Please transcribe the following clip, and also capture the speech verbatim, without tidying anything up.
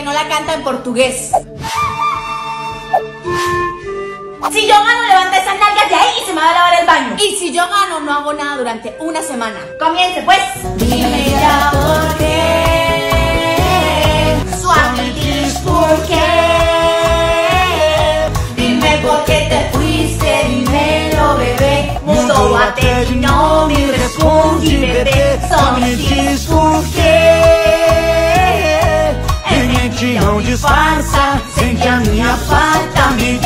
no la canta en portugués. Si yo gano, levanta esas nalgas de ahí y se me va a lavar el baño. Y si yo gano, no hago nada durante una semana. Comience pues. Dime ya por qué. Suave, diz por qué. Dime por qué te fuiste, dímelo, bebê. Mudou até de nome, responde, bebê. Só me diz por quê. É mente, não disfarça, sente a minha falta, me